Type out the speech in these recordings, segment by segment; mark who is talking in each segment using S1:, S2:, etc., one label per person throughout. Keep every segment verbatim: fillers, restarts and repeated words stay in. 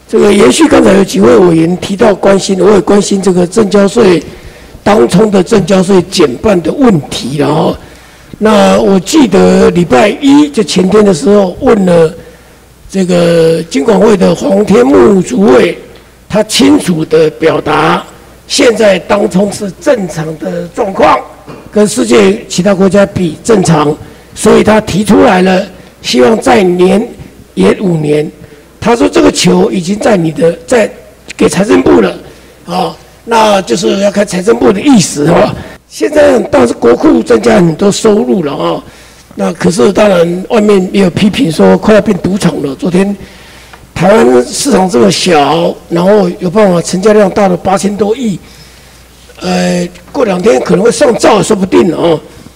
S1: 这个延续刚才有几位委员提到关心，我也关心这个证交税当冲的证交税减半的问题了哦。那我记得礼拜一就前天的时候问了这个金管会的黄天木主委，他清楚的表达，现在当冲是正常的状况，跟世界其他国家比正常，所以他提出来了，希望再延延五年。他说这个球已经在你的在给财政部了，啊、哦，那就是要看财政部的意思哦。现在倒是国库增加很多收入了啊、哦，那可是当然外面也有批评说快要变赌场了。昨天台湾市场这么小，然后有办法成交量大了八千多亿，呃，过两天可能会上兆，说不定哦。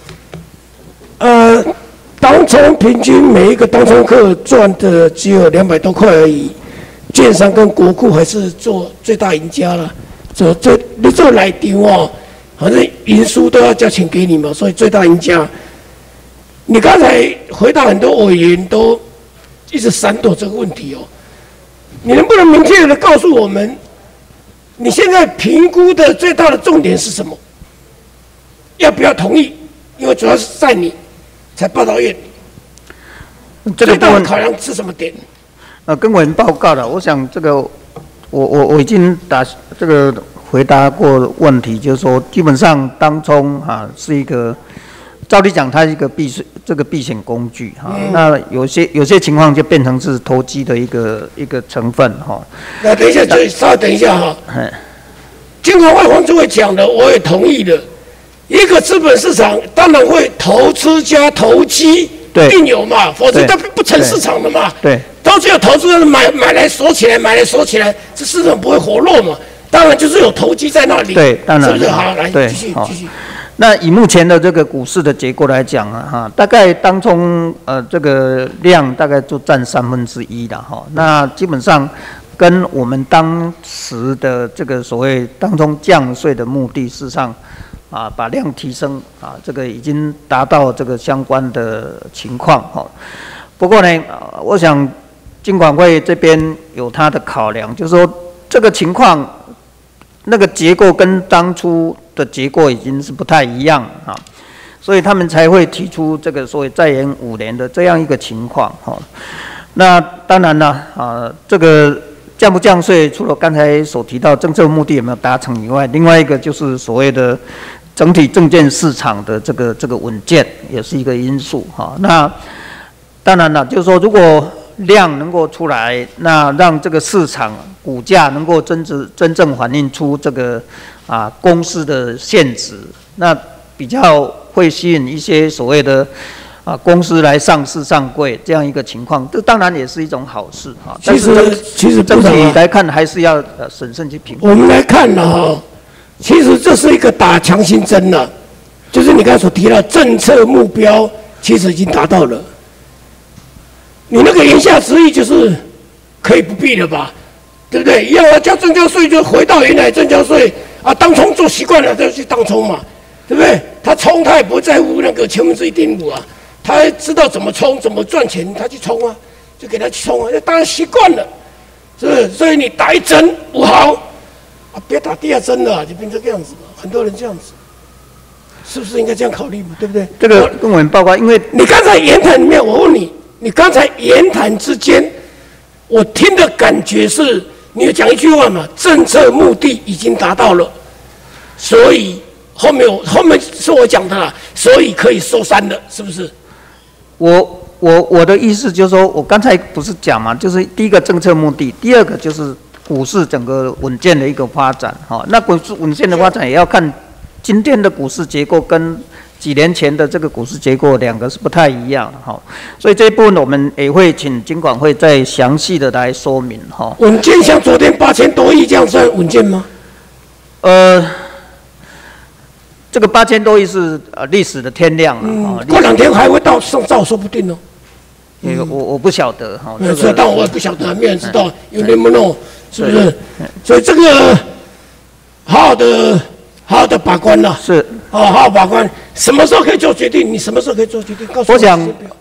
S1: 呃。当冲平均每一个当冲客赚的只有两百多块而已，券商跟国库还是做最大赢家了。这这你这来丢哦，反正赢输都要交钱给你嘛，所以最大赢家。你刚才回答很多委员都一直闪躲这个问题哦，你能不能明确的告诉我们，你现在评估的最大的重点是什么？要不要同意？因为主要是在你。才报到院，这个最大的考量是什么点？
S2: 呃，跟委员报告了。我想这个，我我我已经打这个回答过问题，就是说，基本上当冲啊是一个，照理讲它是一个避税这个避险工具哈、啊嗯。那有些有些情况就变成是投机的一个一个成分哈、啊。
S1: 那等一下，就稍微等一下哈。金管会黄主委讲的，我也同意的。一个资本市场当然会投资加投机，一定有嘛，否则它不成市场的嘛。
S2: 对，
S1: 都只有投资人买买来锁起来，买来锁起来，这市场不会活络嘛。当然就是有投机在那里。
S2: 对，当然。
S1: 是不是？好，来继续继续。
S2: 那以目前的这个股市的结构来讲啊，哈，大概当冲呃这个量大概就占三分之一的哈。那基本上跟我们当时的这个所谓当冲降税的目的，事实上。啊，把量提升啊，这个已经达到这个相关的情况哈。不过呢，我想金管会这边有它的考量，就是说这个情况那个结构跟当初的结构已经是不太一样啊，所以他们才会提出这个所谓再延五年的这样一个情况哈。那当然了啊，这个。降不降税，除了刚才所提到政策目的有没有达成以外，另外一个就是所谓的整体证券市场的这个这个稳健，也是一个因素哈。那当然了，就是说如果量能够出来，那让这个市场股价能够真正真正反映出这个啊公司的现值，那比较会吸引一些所谓的。啊，公司来上市上柜这样一个情况，这当然也是一种好事啊。
S1: 其实其实
S2: 整体来看，还是要呃审慎去评估。
S1: 我们来看呢哈，其实这是一个打强心针了，就是你刚才所提到政策目标，其实已经达到了。你那个言下之意就是可以不必了吧，对不对？一样啊，交证交税就回到原来证交税啊，当冲做习惯了，就去当冲嘛，对不对？他冲他也不在乎那个千分之一点五啊。他知道怎么冲，怎么赚钱，他去冲啊，就给他去冲啊，当然习惯了，是不是？所以你打一针五毫，啊，别打第二针了，就变成这个样子嘛。很多人这样子，是不是应该这样考虑嘛？对不对？
S2: 这个跟我们报告，因为
S1: 你刚才言谈里面，我问你，你刚才言谈之间，我听的感觉是，你有讲一句话嘛？政策目的已经达到了，所以后面我后面是我讲的啦，所以可以收山了，是不是？
S2: 我我我的意思就是说，我刚才不是讲嘛，就是第一个政策目的，第二个就是股市整个稳健的一个发展哈。那股市稳健的发展也要看今天的股市结构跟几年前的这个股市结构两个是不太一样哈。所以这一部分我们也会请金管会再详细的来说明哈。
S1: 稳健像昨天八千多亿这样算稳健吗？
S2: 呃。这个八千多亿是呃历史的天量了、嗯
S1: 哦，过两天还会到上兆，说不定哦。
S2: 嗯、我我不晓得哈，
S1: 这个，但我也不晓得，没有人知道，有人不弄，是不是？所以这个好好的好好的把关了，
S2: 是，
S1: 哦，好好把关，什么时候可以做决定？你什么时候可以做决定？告诉我。
S2: 我想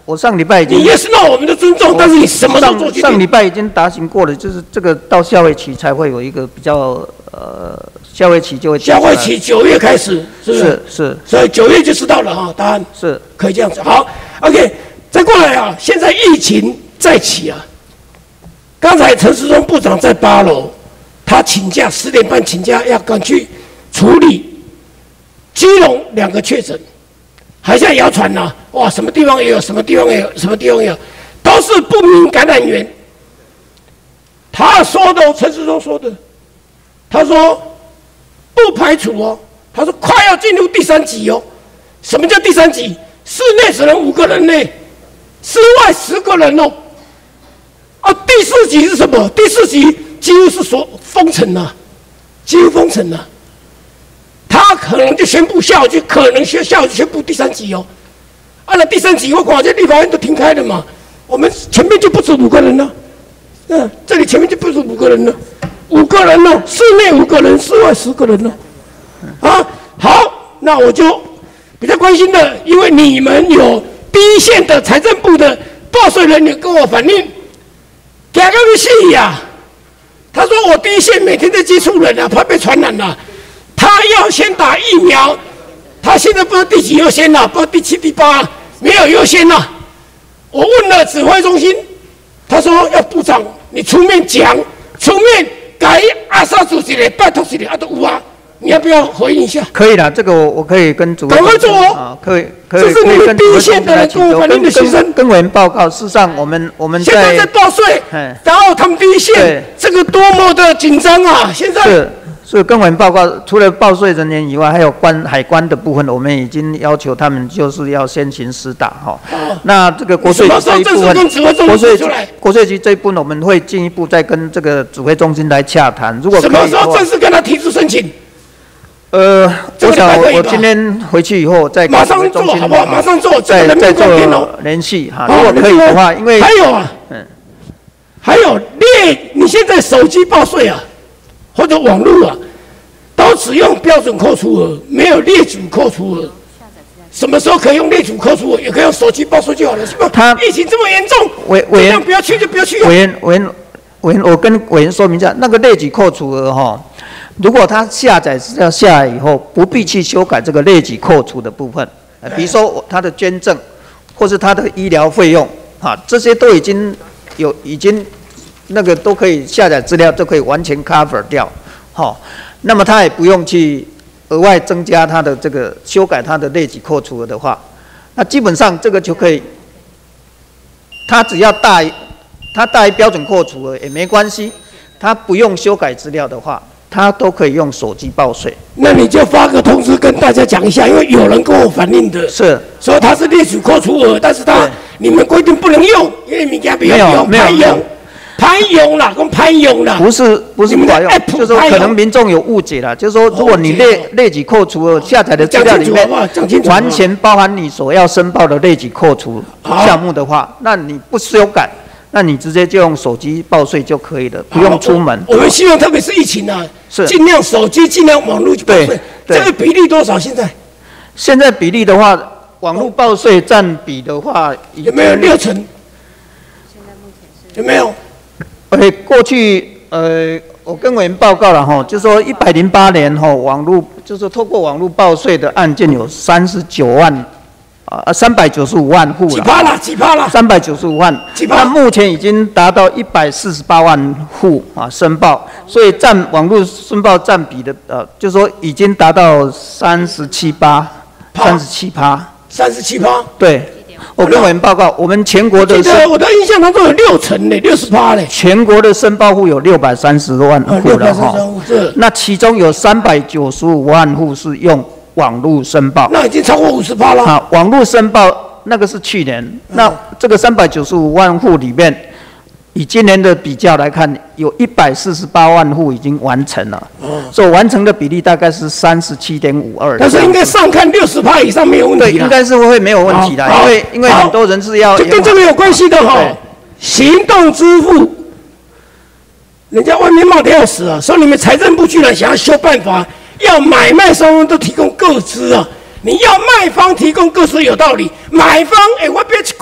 S2: 我上礼拜已经
S1: 你 yes no 我们的尊重，但是你什么时候做决定？
S2: 上礼拜已经答询过了，就是这个到下会期才会有一个比较呃，下会期就会
S1: 下会期九月开始，是不是？
S2: 是是，
S1: 所以九月就知道了哈，答案
S2: 是
S1: 可以这样子。好 ，OK， 再过来啊，现在疫情再起啊，刚才陈时中部长在八楼，他请假十点半请假，要赶去处理基隆两个确诊。还在谣传呢，哇，什么地方也有，什么地方也有，什么地方也有，都是不明感染源。他说的，陈时中说的，他说不排除哦，他说快要进入第三级哦。什么叫第三级？室内只能五个人呢，室外十个人哦。啊，第四级是什么？第四级几乎是说封城了，几乎封城了。他可能就宣布下午就可能下下午就宣布第三级哦，啊，那第三级我广这立法院都停开了嘛，我们前面就不止五个人了，嗯，这里前面就不止五个人了，五个人了，室内五个人，室外十个人了，啊，好，那我就比较关心的，因为你们有第一线的财政部的报税人员跟我反映，假个是呀，他说我第一线每天在接触人啊，怕被传染了。他要先打疫苗，他现在不知道第几优先了，不知道第七、第八，没有优先了。我问了指挥中心，他说要部长你出面讲，出面改阿萨主席的，拜托谁的啊都有啊，你要不要回应一下？
S2: 可以的，这个我我可以跟主
S1: 赶快做哦，
S2: 啊，可以可以，
S1: 这是你们第一线的人跟我反映的学生
S2: 跟委员报告。事实上，我们我们
S1: 现在在报税，然后他们第一线，这个多么的紧张啊！现在
S2: 是。所以跟我们报告，除了报税人员以外，还有关海关的部分，我们已经要求他们就是要先行施打哈。那这个国税局这一部分，国税国税局这一部分，我们会进一步再跟这个指挥中心来洽谈。如果
S1: 什么时候正式跟他提出申请？
S2: 呃，我想我今天回去以后再
S1: 马上做好不好？马上做，
S2: 再再做联系哈。如果可以的话，因为
S1: 还有啊，嗯，还有列，你现在手机报税啊。或者网络啊，都只用标准扣除额，没有列举扣除额。什么时候可以用列举扣除额？也可以用手机报税就好了，是吧？他疫情这么严重，
S2: 委委员
S1: 不要去就不要去、啊。
S2: 委员委员委员，我跟委员说明一下，那个列举扣除额哈，如果他下载资料下来以后，不必去修改这个列举扣除的部分，呃、比如说他的捐赠，或是他的医疗费用，哈，这些都已经有已经。那个都可以下载资料，都可以完全 cover 掉，好、哦，那么他也不用去额外增加他的这个修改他的列举扣除额的话，那基本上这个就可以，他只要大于他大于标准扣除额也没关系，他不用修改资料的话，他都可以用手机报税。
S1: 那你就发个通知跟大家讲一下，因为有人跟我反映的
S2: 是
S1: 说他是列举扣除额，但是他你们规定不能用，因为你家不要用，
S2: 没有没有。
S1: 攀用啦，跟攀用啦，
S2: 不是不是不管用，就是说可能民众有误解了，就是说如果你列列举扣除额下载的资料里面完全包含你所要申报的列举扣除项目的话，那你不修改，那你直接就用手机报税就可以了，不用出门。
S1: 我们希望特别是疫情啊，
S2: 是
S1: 尽量手机尽量网络去报税。这个比例多少？现在？
S2: 现在比例的话，网络报税占比的话，
S1: 有没有六成？有没有？
S2: OK， 过去呃，我跟委员报告了哈，就说一百零八年哈，网络就是透过网络报税的案件有三十九万啊，三百九十五万户了。
S1: 几趴啦？几趴啦？
S2: 三百九十五万。
S1: 几趴？
S2: 那目前已经达到一百四十八万户啊申报，所以占网络申报占比的呃，就说已经达到三十七八，三十七趴。
S1: 三十七趴。
S2: 对。我跟委员报告，我们全国的，
S1: 我的印象当中有六成呢，六十趴嘞。
S2: 全国的申报户有六百三十万户了哈，那其中有三百九十五万户是用网络申报，
S1: 那已经超过五十趴了。
S2: 啊，网络申报那个是去年，嗯、那这个三百九十五万户里面，以今年的比较来看，有一百四十八万户已经完成了，哦、所以完成的比例大概是三十七点五二。
S1: 但是应该上看六十趴以上没有问题。
S2: 对，应该是会没有问题的，因为因为很多人是要
S1: 就跟这个有关系的哈、哦。行动支付，人家外面骂得要死啊，说你们财政部居然想要修办法，要买卖双方都提供个资啊。你要卖方提供个资有道理，买方哎、欸，我别去管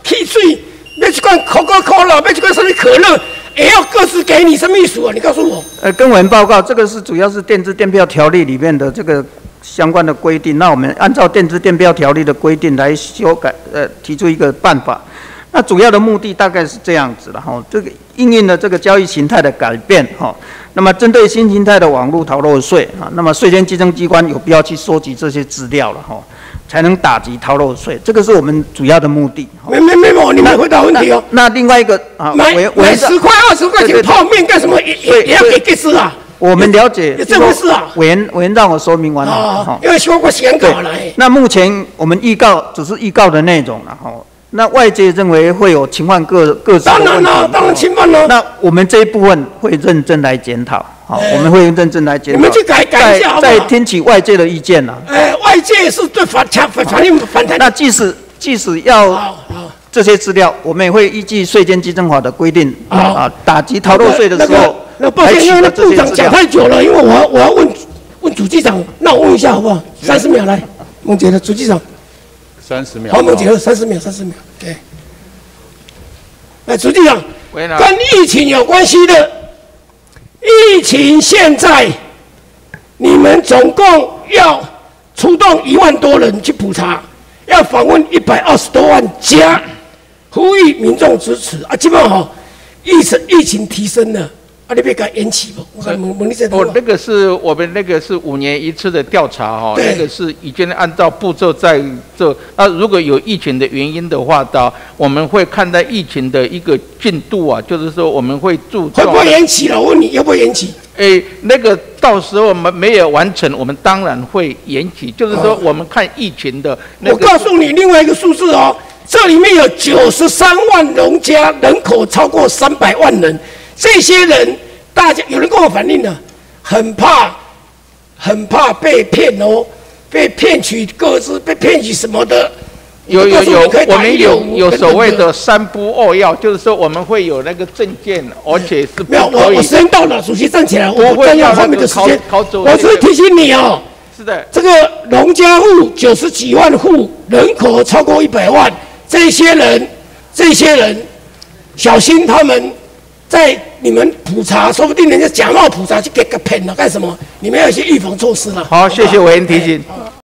S1: 汽水，要一罐可口可乐，要一罐什么可乐，也要各自给你，什么意思啊？你告诉我。
S2: 呃，跟委员报告，这个是主要是电子电票条例里面的这个相关的规定。那我们按照电子电票条例的规定来修改，呃，提出一个办法。那主要的目的大概是这样子了哈，这个因应了这个交易形态的改变哈，那么针对新形态的网络逃漏税啊，那么税捐稽征机关有必要去收集这些资料了哈，才能打击逃漏税，这个是我们主要的目的。
S1: 没没没有，你没回答问题哦。
S2: 那另外一个啊，
S1: 买买十块二十块钱泡面干什么？也也也要给给吃啊？
S2: 我们了解
S1: 有这回事啊？
S2: 委员委员让我说明完了。
S1: 啊，因为修过写稿来。
S2: 那目前我们预告只是预告的内容了哈。那外界认为会有侵犯各各自的问题，
S1: 当然了，当然侵犯了。
S2: 那我们这一部分会认真来检讨，好，我们会认真来检讨。
S1: 你们去改改一下好不好？
S2: 再听取外界的意见啦。
S1: 哎，外界是对反反反应反弹。
S2: 那即使即使要这些资料，我们也会依据税捐稽征法的规定啊，打击逃漏税的时候，
S1: 那抱歉，因为那部长讲太久了，因为我要我要问问主机长，那我问一下好不好？三十秒来，孟杰的主机长。
S3: 三十秒。
S1: 好，孟杰，三十秒，三十秒。对。哎，主机长，跟疫情有关系的，疫情现在你们总共要出动一万多人去普查，要访问一百二十多万家，呼吁民众支持啊！基本上哈，疫情疫情提升了。啊，你别给延期不？我问问你这
S3: 哦，那个是我们那个是五年一次的调查哈，那个是已经按照步骤在做。那如果有疫情的原因的话，到我们会看待疫情的一个进度啊，就是说我们会注重。
S1: 会不会延期了？我问你，要不要延期？
S3: 哎，那个到时候我们没有完成，我们当然会延期。就是说，我们看疫情的那个。
S1: 我告诉你另外一个数字哦，这里面有九十三万农家，人口超过三百万人。这些人，大家有人跟我反映了，很怕，很怕被骗哦，被骗取个资，被骗取什么的。
S3: 有有有，我们有有所谓的三不二要，就是说我们会有那个证件，而且是
S1: 没有。我我时间到了，主席站起来，我不占用后面的时间。我只是提醒你哦。
S3: 是的。
S1: 这个农家户九十几万户，人口超过一百万，这些人，这些人，小心他们。在你们普查，说不定人家假冒普查去给个骗了干什么？你们要有一些预防措施了。
S3: 好，谢谢委员提醒。